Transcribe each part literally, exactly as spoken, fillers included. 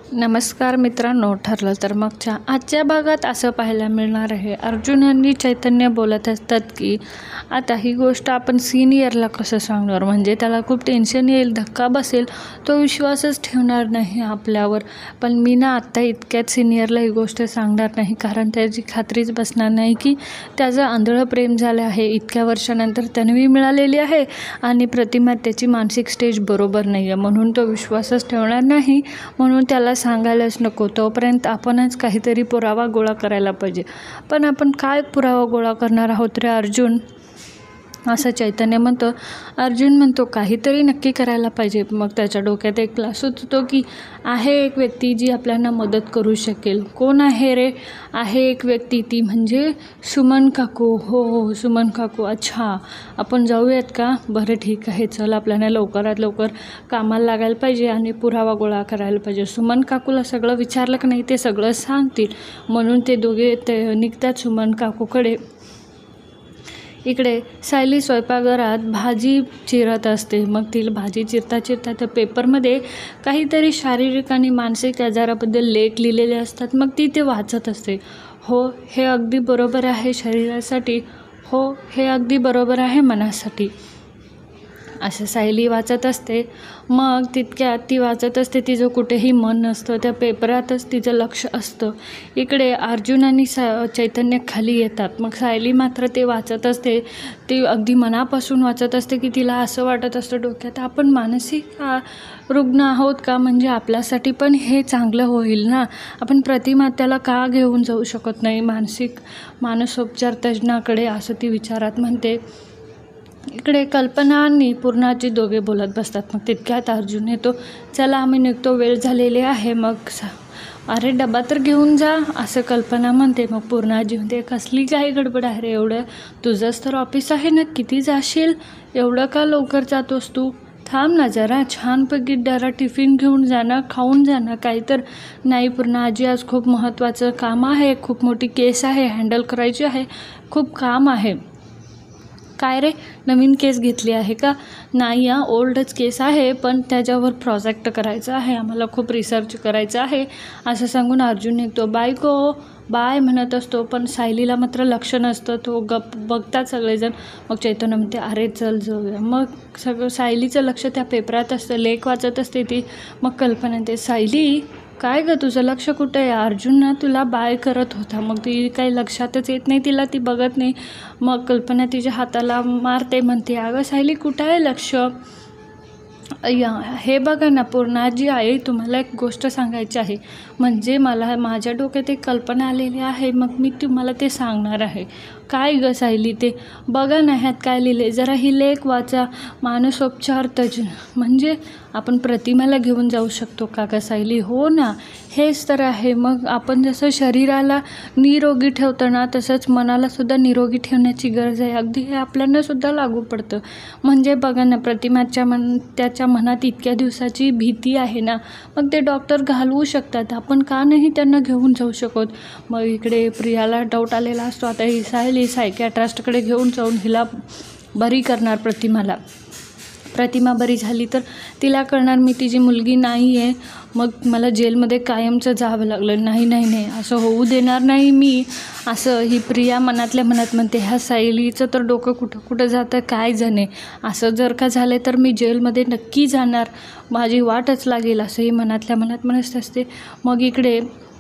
नमस्कार मित्रांनो, ठरलं तर मगच्या आजच्या भागात असं पाहायला मिळणार आहे. अर्जुन आणि चैतन्य बोलत असतात की आता ही गोष्ट आपण सिनियरला कसं सांगणार, म्हणजे त्याला खूप टेन्शन येईल, धक्का बसेल, तो विश्वासच ठेवणार नाही आपल्यावर. पण मी ना आत्ता इतक्यात सिनियरला ही गोष्ट सांगणार नाही, कारण त्याची खात्रीच बसणार नाही की त्याचं आंधळं प्रेम झालं आहे. इतक्या वर्षानंतर तन्वी मिळालेली आहे आणि प्रतिमा त्याची मानसिक स्टेज बरोबर नाही आहे, म्हणून तो विश्वासच ठेवणार नाही. म्हणून त्याला सांगायलाच नको. तोपर्यंत आपणच काहीतरी पुरावा गोळा करायला पाहिजे. पण आपण काय पुरावा गोळा करणार आहोत रे अर्जुन, असं चैतन्य म्हणतो. अर्जुन म्हणतो काहीतरी नक्की करायला पाहिजे. मग त्याच्या डोक्यात एक प्लॅन सुचतो की आहे एक व्यक्ती जी आपल्याला मदत करू शकेल. कोण आहे रे? आहे एक व्यक्ती, ती म्हणजे सुमन काकू. हो हो सुमन काकू. अच्छा, आपण जाऊयात का? बरं ठीक आहे, चल आपल्याला लवकरात लवकर कामाला लागायला पाहिजे आणि पुरावा गोळा करायला पाहिजे. सुमन काकूला सगळं विचारलं की नाही, ते सगळं सांगतील. म्हणून ते दोघे ते निघतात सुमन काकूकडे. इकडे सायली स्वयंपाकघरात भाजी चिरत असते. मग तिला भाजी चिरता चिरता त्या पेपरमध्ये काहीतरी शारीरिक आणि मानसिक आजाराबद्दल लेख लिहिलेले असतात. मग ती ते वाचत असते. हो, हे अगदी बरोबर आहे शरीरासाठी. हो, हे अगदी बरोबर आहे मनासाठी, असं सायली वाचत असते. मग तितक्यात ती वाचत असते, तिचं कुठेही मन नसतं, त्या पेपरातच तिचं लक्ष असतं. इकडे अर्जुन आणि सा चैतन्य खाली येतात. मग सायली मात्र ते वाचत असते. ती अगदी मनापासून वाचत असते की तिला असं वाटत असतं डोक्यात, आपण मानसिक रुग्ण आहोत का, म्हणजे आपल्यासाठी पण हे चांगलं होईल ना. आपण प्रतिमा त्याला का घेऊन जाऊ शकत नाही मानसिक मानसोपचार तज्ज्ञाकडे, असं ती विचारात म्हणते. इकडे कल्पना आणि पूर्णाजी दोघे बोलत बसतात. मग तितक्यात अर्जुन येतो. चला आम्ही निघतो, वेळ झालेली आहे. मग सा अरे डबा तर घेऊन जा, असं कल्पना म्हणते. मग पूर्णाजी म्हणते कसली काही गडबड आहे रे, एवढं तुझंच तर ऑफिस आहे ना, किती जाशील, एवढं का लवकर जातोस तू, थांब ना जरा, छानपैकी जरा टिफिन घेऊन जाणं, खाऊन जाणं काही तर. नाही पूर्णाजी, आज खूप महत्त्वाचं काम आहे, खूप मोठी केस आहे, हँडल करायची आहे, खूप काम आहे. काय रे, नवीन केस घेतली आहे का? नाही हा, ओल्डच केस आहे, पण त्याच्यावर प्रोजेक्ट करायचा आहे, आम्हाला खूप रिसर्च करायचं आहे, असं सांगून अर्जुन निघतो. बायको बाय म्हणत असतो, पण सायलीला मात्र लक्ष नसतं. तो गप बघतात सगळेजण. मग चैतन्य म्हणते अरे चल जाऊया. मग सगळं सायलीचं लक्ष त्या पेपरात असतं, लेख वाचत असते ती. मग कल्पना ते सायली काय गं, तुझं लक्ष कुठं आहे? अर्जुन ना तुला बाय करत होता. मग ती काही लक्षातच येत नाही तिला, ती बघत नाही. मग कल्पना तिच्या हाताला मारते, म्हणते अगं सायली कुठं आहे लक्ष? या हे बघा ना पूर्णाजी, आई तुम्हाला एक गोष्ट सांगायची आहे, म्हणजे मला माझ्या डोक्यात एक कल्पना आलेली आहे, मग मी तुम्हाला ते सांगणार आहे. काय गं सायली? ते बघा ना ह्यात काय लिहिले, जरा ही लेख वाचा. मानसोपचार तज्ज्ञ म्हणजे आपण प्रतिमाला घेऊन जाऊ शकतो का गं सायली? हो ना, हेच तर आहे. मग आपण जसं शरीराला निरोगी ठेवतो ना, तसंच मनालासुद्धा निरोगी ठेवण्याची गरज आहे. अगदी हे आपल्यालासुद्धा लागू पडतं. म्हणजे बघा ना, प्रतिमाच्या मन त्याच्या मनात इतक्या दिवसाची भीती आहे ना, मग ते डॉक्टर घालवू शकतात, आपण का नाही त्यांना घेऊन जाऊ शकत? मग इकडे प्रियाला डाऊट आलेला असतो, आता ही सायली सायकॅट्रिस्टकडे घेऊन जाऊन हिला बरी करणार प्रतिमाला. प्रतिमा बरी झाली तर तिला कळणार मी तिची मुलगी नाही आहे, मग मला जेलमध्ये कायमचं जावं लागलं. नाही नाही नाही, असं होऊ देणार नाही मी, असं ही प्रिया मनातल्या मनात म्हणते. ह्या सायलीचं तर डोकं कुठं कुठं जातं काय जाणे, असं जर का झालं तर मी जेलमध्ये नक्की जाणार, माझी वाटच लागेल, असं ही मनातल्या मनात म्हणत असते. मग इकडे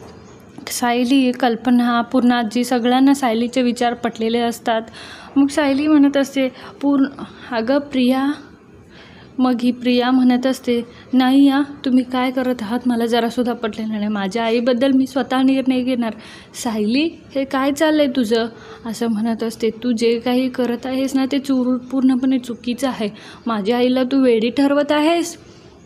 सायली, कल्पना, पूर्णाजी सगळ्यांना सायलीचे विचार पटलेले असतात. मग सायली म्हणत असते पूर्ण अगं प्रिया. मग ही प्रिया म्हणत असते नाही या, तुम्ही काय करत आहात मला जरासुद्धा पटलेलं नाही, माझ्या आईबद्दल मी स्वतः निर्णय घेणार. सायली हे काय चाललं आहे तुझं, असं म्हणत असते. तू जे काही करत आहेस ना ते चूर पूर्णपणे चुकीचं आहे, माझ्या आईला तू वेडी ठरवत आहेस.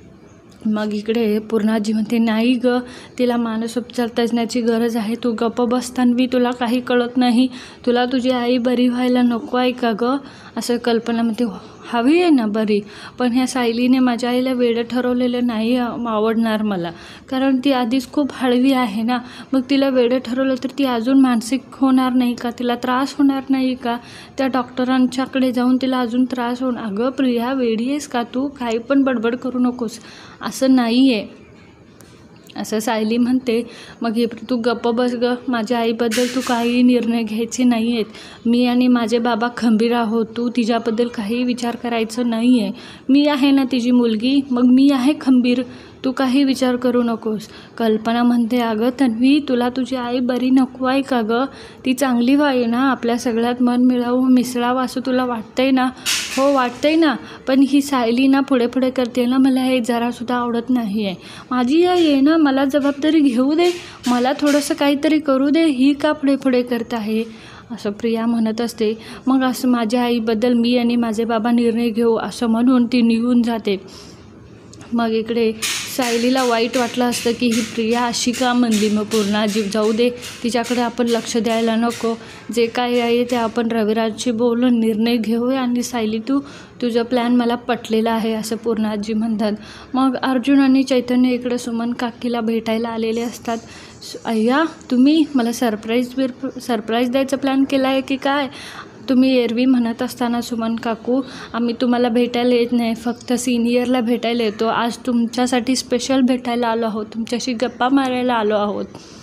मग इकडे पूर्णाजी म्हणते नाही गं, तिला मानसोपचार तज्ज्ञाची गरज आहे, तू गप्प बस तन्वी, तुला काही कळत नाही, तुला तुझी आई बरी व्हायला नको आहे का गं, असं कल्पना म्हणते. हवी आहे ना बरी, पण ह्या सायलीने माझ्या आईला वेडं ठरवलेलं नाही आवडणार मला, कारण ती आधीच खूप हळवी आहे ना, मग तिला वेडं ठरवलं तर ती अजून मानसिक होणार नाही का, तिला त्रास होणार नाही का, त्या डॉक्टरांच्याकडे जाऊन तिला अजून त्रास होणार. अगं प्रिया वेडी आहेस का तू, काही पण बडबड करू नकोस, असं नाही आहे, असं सायली म्हणते. मग हे तू गप्प बस ग, माझ्या आईबद्दल तू काही निर्णय घ्यायचे नाही आहेत. मी आणि माझे बाबा खंबीर आहोत, तू तिच्याबद्दल काही विचार करायचं नाही आहे. मी आहे ना तिची मुलगी, मग मी आहे खंबीर, तू काही विचार करू नकोस. कल्पना म्हणते, अगं तन्वी, तुला तुझी आई बरी नको आहे का गं? ती चांगली व्हावी ना, आपल्या सगळ्यात मन मिळावं मिसळावं असं तुला वाटतंय ना? हो वाटतंय ना, पण ही सायली ना पुढे पुढे करते ना, मला हे जरासुद्धा आवडत नाही आहे. माझी आई आहे ना, मला जबाबदारी घेऊ दे, मला थोडंसं काहीतरी करू दे, ही का पुढे पुढे करत आहे असं प्रिया म्हणत असते. मग असं माझ्या आईबद्दल मी आणि माझे बाबा निर्णय घेऊ असं म्हणून ती निघून जाते. मग इकडे सायलीला वाईट वाटलं असतं की ही प्रिया अशी का म्हणली, मग पूर्ण जीव जाऊ दे, तिच्याकडे आपण लक्ष द्यायला नको, जे काय आहे ते आपण रविराजशी बोलून निर्णय घेऊया. आणि सायली, तू तुझं प्लॅन मला पटलेला आहे असं पूर्णाजी म्हणतात. मग अर्जुन आणि चैतन्य इकडे सुमन काकीला भेटायला आलेले असतात. अय्या, तुम्ही मला सरप्राईज बिर सरप्राईज द्यायचा प्लॅन केला आहे की काय? तुम्ही एरवी म्हणत असताना सुमन काकू, आम्ही तुम्हाला भेटायला येत नाही, फक्त सिनियरला भेटायला येतो. आज तुमच्यासाठी स्पेशल भेटायला आलो आहोत, तुमच्याशी गप्पा मारायला आलो आहोत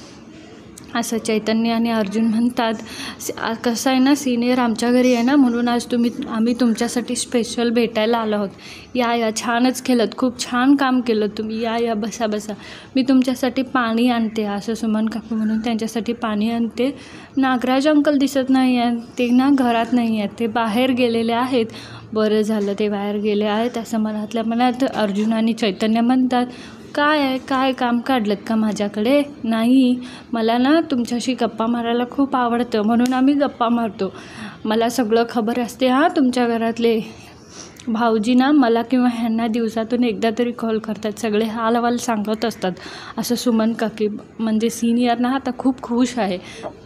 असं चैतन्य आणि अर्जुन म्हणतात. कसं आहे ना, सिनियर आमच्या घरी आहे ना, म्हणून आज तुम्ही आम्ही तुमच्यासाठी स्पेशल भेटायला आलो आहोत. या या छानच केलं, खूप छान काम केलं तुम्ही, या या बसा बसा, मी तुमच्यासाठी पाणी आणते असं सुमन काकू म्हणून त्यांच्यासाठी पाणी आणते. नागराज अंकल दिसत नाही आहेत, ते ना घरात नाही आहेत, ते बाहेर गेलेले आहेत. बरं झालं ते बाहेर गेले आहेत असं मनातल्या मनात अर्जुन आणि चैतन्य म्हणतात. काय आहे, काय काम काढलं का माझ्याकडे? नाही, मला ना तुमच्याशी गप्पा मारायला खूप आवडतं, म्हणून आम्ही गप्पा मारतो. मला सगळं खबर असते हां तुमच्या घरातले. भाऊजी ना मला किंवा ह्यांना दिवसातून एकदा तरी कॉल करतात, सगळे हालवाल सांगत असतात असं सुमन काकी म्हणजे सिनियर ना आता खूप खुश आहे.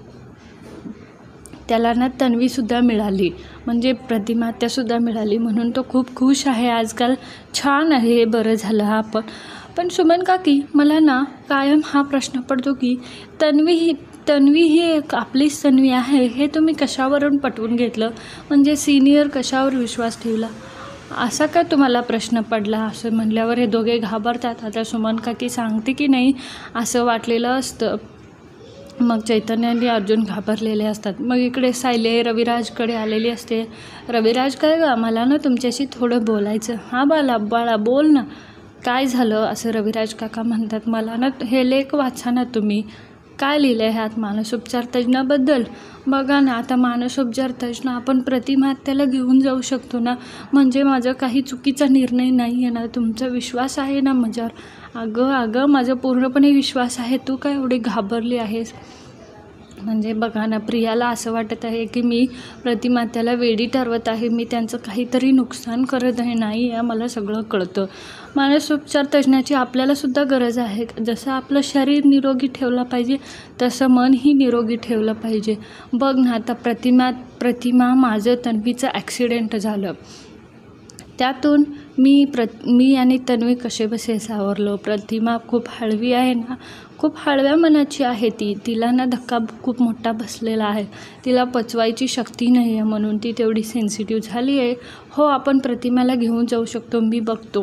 त्याला ना तन्वीसुद्धा मिळाली, म्हणजे प्रतिमात्यासुद्धा मिळाली, म्हणून तो खूप खुश आहे आजकाल. छान आहे हे, बरं झालं हा. पण पण सुमन काकी, मला ना कायम हा प्रश्न पडतो की तन्वी ही तन्वी ही एक आपलीच तन्वी आहे, हे तुम्ही कशावरून पटवून घेतलं? म्हणजे सिनियर कशावर विश्वास ठेवला असा काय तुम्हाला प्रश्न पडला? असं म्हणल्यावर हे दोघे घाबरतात. आता सुमन काकी सांगते की नाही असं वाटलेलं असतं. मग चैतन्य आणि अर्जुन घाबरलेले असतात. मग इकडे सायली रविराजकडे आलेली असते. रविराज, काय गा, मला ना तुमच्याशी थोडं बोलायचं. हां बाला बाळा बोल ना, काय झालं असं रविराज काका म्हणतात. मला ना हे लेख वाचा ना तुम्ही, काय लिहिलं आहे ह्यात मानसोपचार तज्ज्ञाबद्दल. बघा ना, आता मानसोपचार तज्ज्ञ आपण प्रतिमा त्याला घेऊन जाऊ शकतो ना, म्हणजे माझा काही चुकीचा निर्णय नाही आहे ना, तुमचा विश्वास आहे ना माझ्यावर? अगं अगं माझा पूर्णपणे विश्वास आहे, तू काय एवढी घाबरली आहेस? म्हणजे बघा ना, प्रियाला असं वाटत आहे की मी प्रतिमात्याला वेडी ठरवत आहे, मी त्यांचं काहीतरी नुकसान करत आहे. नाही आहे, मला सगळं कळतं. मानसोपचार तज्ज्ञाची आपल्यालासुद्धा गरज आहे. जसं आपलं शरीर निरोगी ठेवलं पाहिजे तसं मनही निरोगी ठेवलं पाहिजे. बघ ना, आता प्रतिमा प्रतिमा माझं तन्वीचं ॲक्सिडेंट झालं, त्यातून मी प्र मी आणि तन्वी कसे बसे सावरलो. प्रतिमा खूप हळवी आहे ना, खूप हळव्या मनाची आहे ती, तिला ना धक्का खूप मोठा बसलेला आहे, तिला पचवायची शक्ती नाही आहे, म्हणून ती तेवढी सेन्सिटिव्ह झाली आहे. हो, आपण प्रतिमाला घेऊन जाऊ शकतो, मी बघतो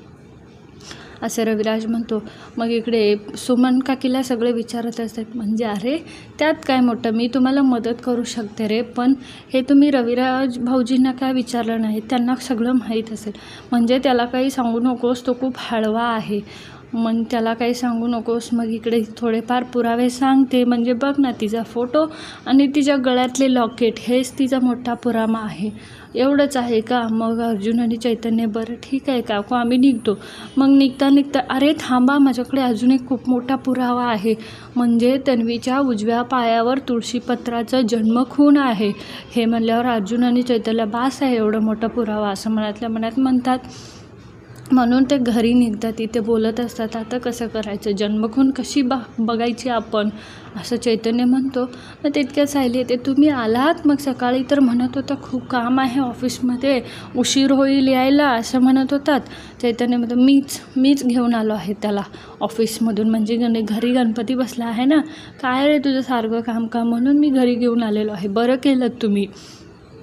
असं रविराज म्हणतो. मग इकडे सुमन काकीला सगळे विचारत असतात, म्हणजे अरे त्यात काय मोठं, मी तुम्हाला मदत करू शकते रे, पण हे तुम्ही रविराज भाऊजींना काय विचारलं नाही, त्यांना सगळं माहीत असेल. म्हणजे त्याला काही सांगू नकोस, तो खूप हळवा आहे, मग त्याला काही सांगू नकोस. मग इकडे थोडेफार पुरावे सांगते, म्हणजे बघ ना, तिचा फोटो आणि तिच्या गळ्यातले लॉकेट हेच तिचा मोठा पुरावा आहे. एवढंच आहे का? मग अर्जुन आणि चैतन्य, बरं ठीक आहे काकू, आम्ही निघतो. मग निघता निघता, अरे थांबा, माझ्याकडे अजून एक खूप मोठा पुरावा आहे, म्हणजे तन्वीच्या उजव्या पायावर तुळशीपत्राचं जन्मखून आहे. हे म्हणल्यावर अर्जुन आणि चैतन्य, बास आहे एवढं मोठा पुरावा असं मनातल्या मनात म्हणतात. म्हणून ते घरी निघतात. तिथे बोलत असतात, आता कसं करायचं, जन्मखून कशी बा बघायची आपण असं चैतन्य म्हणतो. मग तितक्यात सायली येते, तुम्ही आलात? मग सकाळी तर म्हणत होता खूप काम आहे ऑफिसमध्ये, उशीर होईल यायला असं म्हणत होतात. चैतन्य म्हणतो, मीच मीच घेऊन आलो आहे त्याला ऑफिसमधून, म्हणजे गण घरी गणपती बसला आहे ना, काय रे तुझं सारखं काम काम, म्हणून मी घरी घेऊन आलेलो आहे. बरं केलं तुम्ही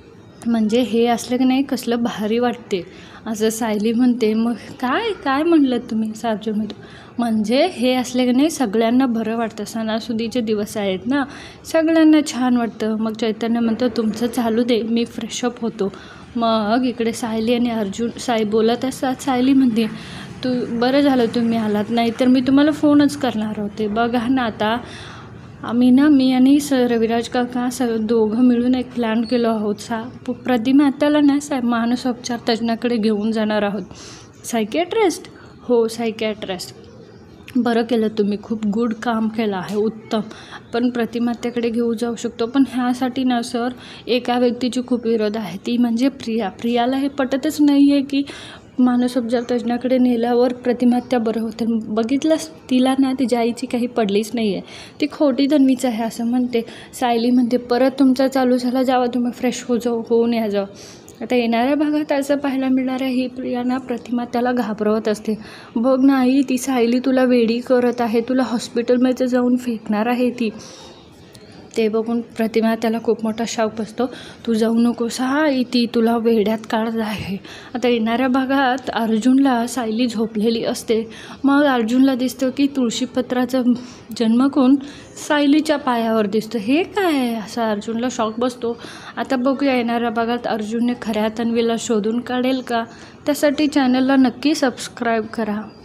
म्हणजे हे असलं की नाही कसलं भारी वाटते असं सायली म्हणते. मग काय काय म्हणलं तुम्ही असं अर्जुन म्हणतो. म्हणजे हे असले की नाही सगळ्यांना बरं वाटतं, सणासुदीचे दिवस आहेत ना, सगळ्यांना छान वाटतं. मग चैतन्य म्हणतो तुमचं चालू दे, मी फ्रेशअप होतो. मग इकडे सायली आणि अर्जुन साई बोलत असतात. सायली म्हणते तू बरं झालं तुम्ही आलात, नाही तर मी तुम्हाला फोनच करणार होते. बघा ना आता आम्ही ना मी आणि स रविराज काका स दोघं मिळून एक प्लॅन केलो आहोत. सा प्रतिमा आत्याला ना सा मानसोपचार तज्ज्ञाकडे घेऊन जाणार आहोत. सायकॅट्रिस्ट? हो सायकॅट्रिस्ट. बरं केलं तुम्ही, खूप गुड काम केलं आहे, उत्तम. पण प्रतिमा आत्याकडे घेऊन जाऊ शकतो, पण ह्यासाठी ना सर एका व्यक्तीची खूप विरोध आहे, ती म्हणजे प्रिया. प्रियाला हे पटतच नाही आहे की मानसोपचार तज्ज्ञाकडे नेल्यावर प्रतिमा आत्या बरं होते. बघितलंस तिला ना तिच्या आईची काही पडलीच नाही आहे, ती खोटी तन्वीच आहे असं म्हणते. सायली म्हणते परत तुमचा चालू झाला, जावा तुम्ही फ्रेश हो जाऊ होऊन या जाऊ. आता येणाऱ्या भागात असं पाहायला मिळणार आहे ही प्रिया ना प्रतिमा त्याला घाबरवत असते. बघ नाही ती सायली तुला वेडी करत आहे, तुला हॉस्पिटलमध्ये जाऊन फेकणार आहे ती. ते बघून प्रतिमा त्याला खूप मोठा शॉक बसतो. तू जाऊ नकोस हा, ती तुला वेड्यात काढत आहे. आता येणाऱ्या भागात अर्जुनला सायली झोपलेली असते. मग अर्जुनला दिसतं की तुळशीपत्राचा जन्मकून सायलीच्या पायावर दिसतं. हे काय आहे असा अर्जुनला शॉक बसतो. आता बघूया येणाऱ्या भागात अर्जुनने खऱ्या तन्वीला शोधून काढेल का. त्यासाठी चॅनलला नक्की सबस्क्राईब करा.